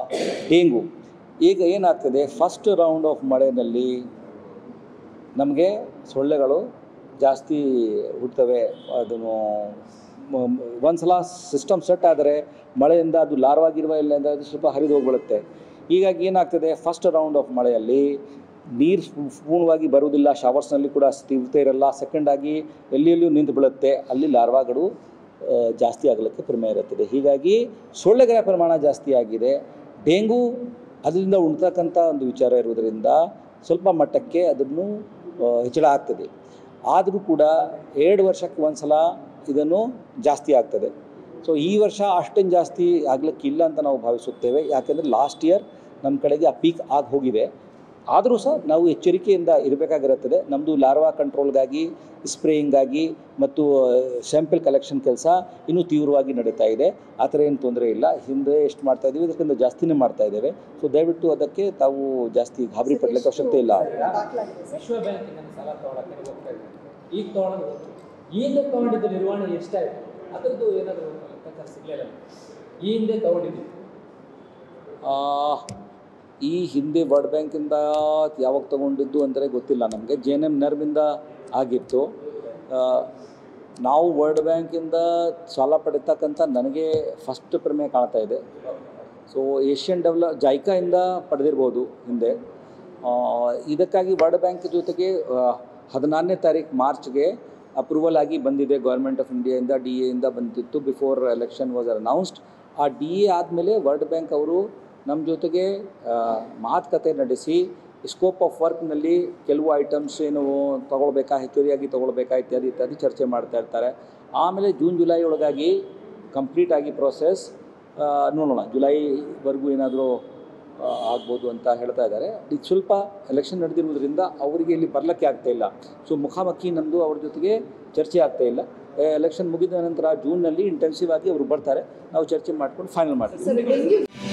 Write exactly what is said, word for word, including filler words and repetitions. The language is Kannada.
ಡೆಂಗು. ಈಗ ಏನಾಗ್ತದೆ, ಫಸ್ಟ್ ರೌಂಡ್ ಆಫ್ ಮಳೆಯಲ್ಲಿ ನಮಗೆ ಸೊಳ್ಳೆಗಳು ಜಾಸ್ತಿ ಹುಡ್ತವೆ. ಅದನ್ನು ಒಂದು ಸಲ ಸಿಸ್ಟಮ್ ಸೆಟ್ ಆದರೆ ಮಳೆಯಿಂದ ಅದು ಲಾರ್ವಾಗಿರುವ ಇಲ್ಲ ಅಂದರೆ ಅದು ಸ್ವಲ್ಪ ಹರಿದು ಹೋಗ್ಬಿಡುತ್ತೆ. ಹೀಗಾಗಿ ಏನಾಗ್ತದೆ, ಫಸ್ಟ್ ರೌಂಡ್ ಆಫ್ ಮಳೆಯಲ್ಲಿ ನೀರು ಪೂರ್ಣವಾಗಿ ಬರುವುದಿಲ್ಲ, ಶವರ್ಸ್ನಲ್ಲಿ ಕೂಡ ತೀವ್ರತೆ ಇರಲ್ಲ. ಸೆಕೆಂಡಾಗಿ ಎಲ್ಲಿ ಎಲ್ಲಿಯೂ ನಿಂತು ಬೀಳುತ್ತೆ, ಅಲ್ಲಿ ಲಾರ್ವಾಗಳು ಜಾಸ್ತಿ ಆಗಲಿಕ್ಕೆ ಪ್ರಮೇಯ ಇರುತ್ತದೆ. ಹೀಗಾಗಿ ಸೊಳ್ಳೆಗಳ ಪ್ರಮಾಣ ಜಾಸ್ತಿ ಆಗಿದೆ. ಡೆಂಗು ಅದರಿಂದ ಉಂಟತಕ್ಕಂಥ ಒಂದು ವಿಚಾರ ಇರುವುದರಿಂದ ಸ್ವಲ್ಪ ಮಟ್ಟಕ್ಕೆ ಅದನ್ನು ಹೆಚ್ಚಳ ಆಗ್ತದೆ. ಆದರೂ ಕೂಡ ಎರಡು ವರ್ಷಕ್ಕೆ ಒಂದು ಸಲ ಇದನ್ನು ಜಾಸ್ತಿ ಆಗ್ತದೆ. ಸೊ ಈ ವರ್ಷ ಅಷ್ಟೇನು ಜಾಸ್ತಿ ಆಗಲಿಕ್ಕಿಲ್ಲ ಅಂತ ನಾವು ಭಾವಿಸುತ್ತೇವೆ. ಯಾಕೆಂದರೆ ಲಾಸ್ಟ್ ಇಯರ್ ನಮ್ಮ ಕಡೆಗೆ ಆ ಪೀಕ್ ಆಗಿ ಹೋಗಿದೆ. ಆದರೂ ಸಹ ನಾವು ಎಚ್ಚರಿಕೆಯಿಂದ ಇರಬೇಕಾಗಿರುತ್ತದೆ. ನಮ್ಮದು ಲಾರ್ವಾ ಕಂಟ್ರೋಲ್ಗಾಗಿ, ಸ್ಪ್ರೇಯಿಂಗಾಗಿ ಮತ್ತು ಸ್ಯಾಂಪಲ್ ಕಲೆಕ್ಷನ್ ಕೆಲಸ ಇನ್ನೂ ತೀವ್ರವಾಗಿ ನಡೀತಾ ಇದೆ. ಆ ಥರ ಏನು ತೊಂದರೆ ಇಲ್ಲ. ಹಿಂದೆ ಎಷ್ಟು ಮಾಡ್ತಾಯಿದ್ದೀವಿ ಇದಕ್ಕಿಂತ ಜಾಸ್ತಿನೇ ಮಾಡ್ತಾ ಇದ್ದೇವೆ. ಸೊ ದಯವಿಟ್ಟು ಅದಕ್ಕೆ ತಾವು ಜಾಸ್ತಿ ಗಾಬರಿ ಪಡಲಿಕ್ಕೆ ಅವಶ್ಯಕತೆ ಇಲ್ಲ. ವಿಶ್ವ ಬ್ಯಾಂಕಿನ ಸಾಲ ತಗೊಳ್ಳೋಕ್ಕೆ ಹೋಗ್ತಾ ಇದ್ದಾರೆ. ಈಗ ತೊಗೊಳ್ಳೋದು ಈ ಹಿಂದೆ ತೊಗೊಂಡಿದ್ದು ನಿರ್ವಹಣೆ ಎಷ್ಟಾಯಿತು ಅದರದ್ದು ಏನಾದರೂ ಲೆಕ್ಕಾಚಾರ ಸಿಗಲಿಲ್ಲ. ಈ ಹಿಂದೆ ತೊಗೊಂಡಿದ್ದೀವಿ ಈ ಹಿಂದೆ ವರ್ಲ್ಡ್ ಬ್ಯಾಂಕಿಂದ ಯಾವಾಗ ತೊಗೊಂಡಿದ್ದು ಅಂದರೆ ಗೊತ್ತಿಲ್ಲ ನಮಗೆ. ಜೆ ಎನ್ ಎಮ್ ನರ್ಮಿಂದ ಆಗಿತ್ತು. ನಾವು ವರ್ಲ್ಡ್ ಬ್ಯಾಂಕಿಂದ ಸಾಲ ಪಡಿತಕ್ಕಂಥ ನನಗೆ ಫಸ್ಟ್ ಪ್ರಮೇಯ ಕಾಣ್ತಾ ಇದೆ. ಸೊ ಏಷ್ಯನ್ ಡೆವಲಪ್ ಜೈಕಾಯಿಂದ ಪಡೆದಿರ್ಬೋದು ಹಿಂದೆ. ಇದಕ್ಕಾಗಿ ವರ್ಲ್ಡ್ ಬ್ಯಾಂಕ್ ಜೊತೆಗೆ ಹದಿನಾರನೇ ತಾರೀಕು ಮಾರ್ಚ್ಗೆ ಅಪ್ರೂವಲ್ ಆಗಿ ಬಂದಿದೆ ಗೌರ್ಮೆಂಟ್ ಆಫ್ ಇಂಡಿಯಾಯಿಂದ. ಡಿ ಎಯಿಂದ ಬಂದಿತ್ತು ಬಿಫೋರ್ ಎಲೆಕ್ಷನ್ ವಾಸ್ ಅನೌನ್ಸ್ಡ್. ಆ ಡಿ ಎ ಆದಮೇಲೆ ವರ್ಲ್ಡ್ ಬ್ಯಾಂಕ್ ಅವರು ನಮ್ಮ ಜೊತೆಗೆ ಮಾತುಕತೆ ನಡೆಸಿ ಸ್ಕೋಪ್ ಆಫ್ ವರ್ಕ್ನಲ್ಲಿ ಕೆಲವು ಐಟಮ್ಸ್ ಏನು ತೊಗೊಳ್ಬೇಕಾ, ಹೆಚ್ಚುವರಿಯಾಗಿ ತೊಗೊಳ್ಬೇಕಾ ಇತ್ಯಾದಿ ಇತ್ಯಾದಿ ಚರ್ಚೆ ಮಾಡ್ತಾ ಇರ್ತಾರೆ. ಆಮೇಲೆ ಜೂನ್ ಜುಲೈ ಒಳಗಾಗಿ ಕಂಪ್ಲೀಟಾಗಿ ಪ್ರೋಸೆಸ್ ನೋಡೋಣ. ಜುಲೈವರೆಗೂ ಏನಾದರೂ ಆಗ್ಬೋದು ಅಂತ ಹೇಳ್ತಾ ಇದ್ದಾರೆ. ಇದು ಸ್ವಲ್ಪ ಎಲೆಕ್ಷನ್ ನಡೆದಿರುವುದರಿಂದ ಅವರಿಗೆ ಇಲ್ಲಿ ಬರಲಿಕ್ಕೆ ಆಗ್ತಾಯಿಲ್ಲ. ಸೊ ಮುಖಾಮುಖಿ ನಮ್ಮದು ಅವ್ರ ಜೊತೆಗೆ ಚರ್ಚೆ ಆಗ್ತಾಯಿಲ್ಲ. ಎಲೆಕ್ಷನ್ ಮುಗಿದ ನಂತರ ಜೂನ್ನಲ್ಲಿ ಇಂಟೆನ್ಸಿವ್ ಆಗಿ ಅವರು ಬರ್ತಾರೆ. ನಾವು ಚರ್ಚೆ ಮಾಡ್ಕೊಂಡು ಫೈನಲ್ ಮಾಡ್ತೀವಿ.